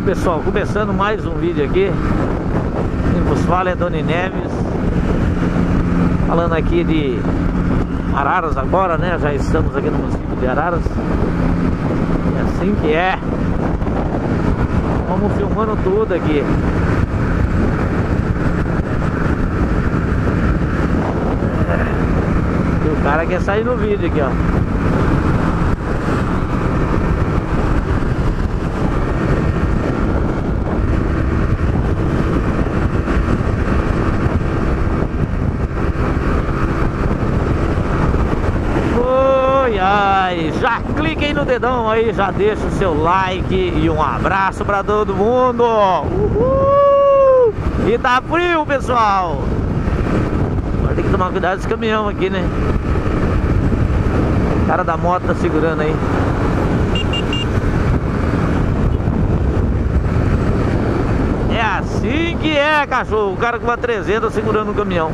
Pessoal, começando mais um vídeo aqui. Quem vos fala é Doni Neves, falando aqui de Araras agora, né? Já estamos aqui no município de Araras. É assim que é. Vamos filmando tudo aqui. E o cara quer sair no vídeo aqui, ó. Já clique aí no dedão aí, já deixa o seu like e um abraço pra todo mundo. Uhul! E tá frio, pessoal. Agora tem que tomar cuidado desse caminhão aqui, né? O cara da moto tá segurando aí. É assim que é, cachorro. O cara com uma 300 segurando o caminhão.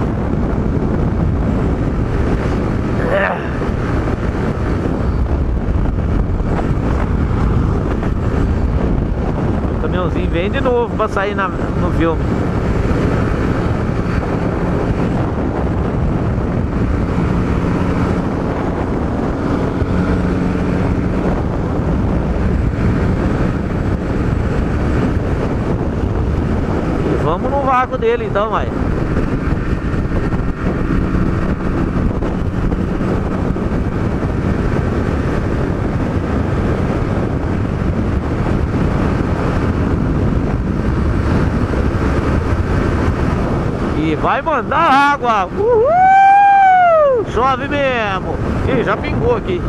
O caminhãozinho vem de novo pra sair no filme. E vamos no vácuo dele então, vai. E vai mandar água. Uhul! Chove mesmo. Ih, já pingou aqui.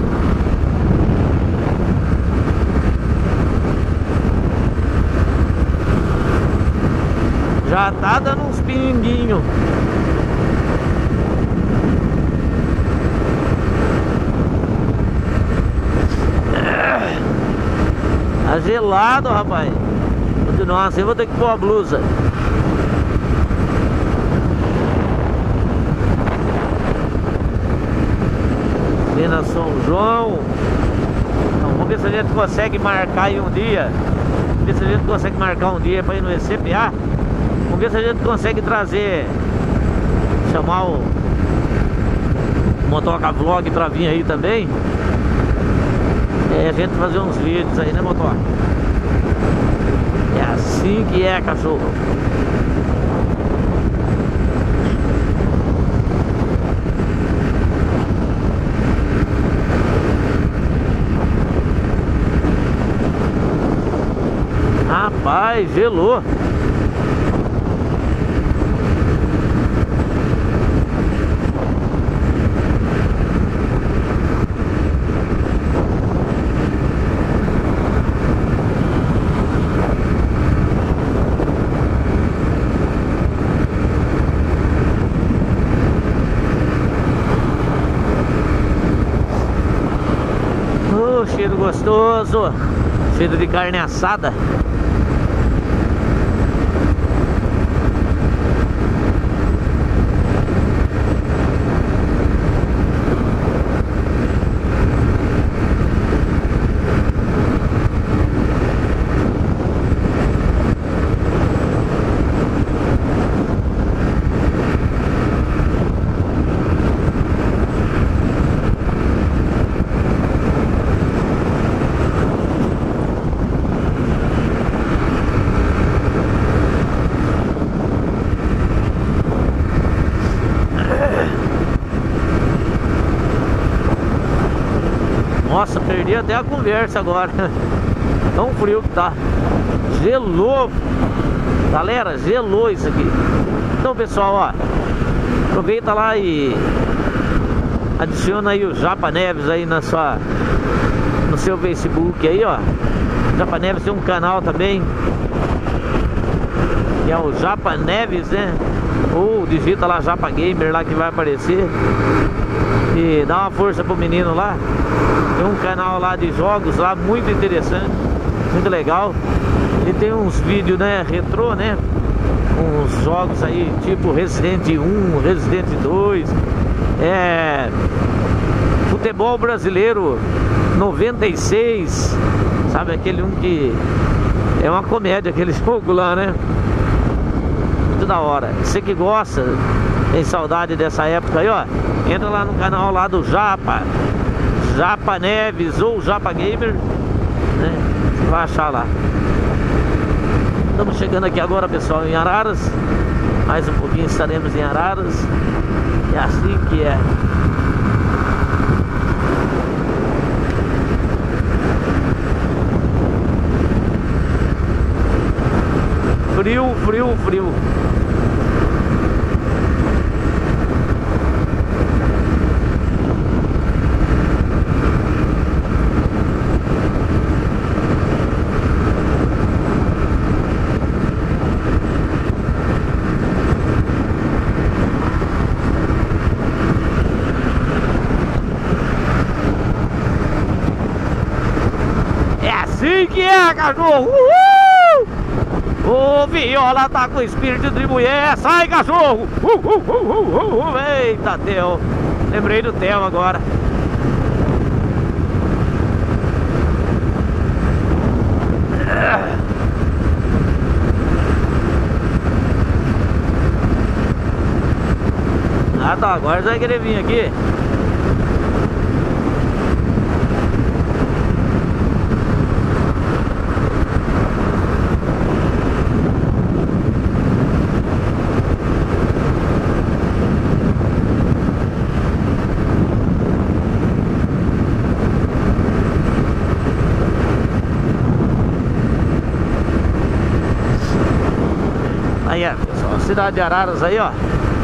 Já tá dando uns pinguinhos. Tá gelado, rapaz. Continuar assim, vou ter que pôr a blusa. Na São João. Então, vamos ver se a gente consegue marcar aí um dia. Vamos ver se a gente consegue marcar um dia para ir no ECPA. Vamos ver se a gente consegue trazer, chamar o Motoca Vlog para vir aí também. É, a gente fazer uns vídeos aí, né, Motoca? É assim que é, cachorro. Rapaz, gelou. Oh, cheiro gostoso. Cheiro de carne assada. Nossa, perdi até a conversa agora. Tão frio que tá. Gelou. Galera, gelou isso aqui. Então, pessoal, ó, aproveita lá e adiciona aí o Japa Neves aí no seu Facebook aí, ó. Japa Neves tem um canal também, que é o Japa Neves, né? Ou digita lá Japa Gamer lá que vai aparecer. E dá uma força pro menino lá. Tem um canal lá de jogos lá muito interessante, muito legal. Ele tem uns vídeos, né, retrô, né? Uns jogos aí tipo Resident 1, Resident 2, futebol brasileiro 96, sabe, aquele um que É uma comédia aquele jogo lá, né? Muito da hora. Você que gosta, tem saudade dessa época aí, ó, entra lá no canal lá do Japa Neves ou Japa Gamer, né? Você vai achar lá. Estamos chegando aqui agora, pessoal, em Araras. Mais um pouquinho estaremos em Araras. É assim que é. Frio, frio, frio. É assim que é, cachorro! Uhul! O Viola tá com espírito de mulher. Sai, cachorro! Eita, Theo! Lembrei do Theo agora. Ah, tá, agora já vai querer vir aqui. Aí é, pessoal, cidade de Araras aí, ó.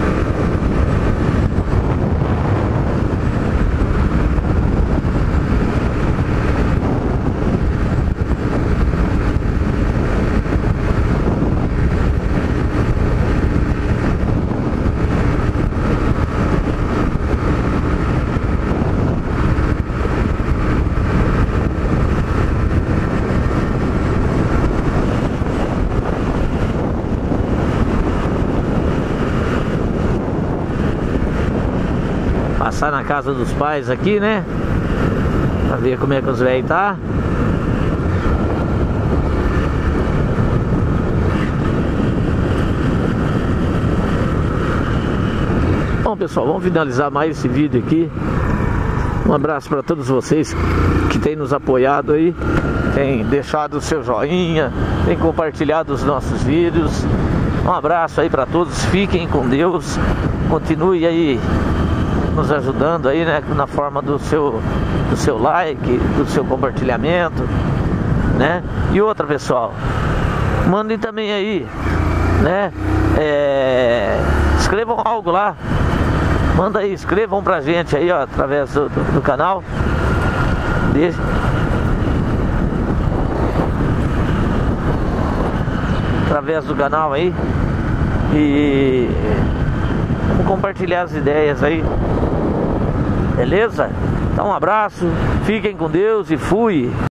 Passar na casa dos pais aqui, né? Pra ver como é que os velhos tá. Bom, pessoal, vamos finalizar mais esse vídeo aqui. Um abraço para todos vocês que têm nos apoiado aí, tem deixado o seu joinha, tem compartilhado os nossos vídeos. Um abraço aí para todos, fiquem com Deus. Continue aí nos ajudando aí, né, na forma do seu like, do seu compartilhamento, né? E outra, pessoal, mandem também aí, né, escrevam algo lá, manda aí, escrevam pra gente aí, ó, através do canal. Deixa através do canal aí e vamos compartilhar as ideias aí, beleza? Então um abraço, fiquem com Deus e fui!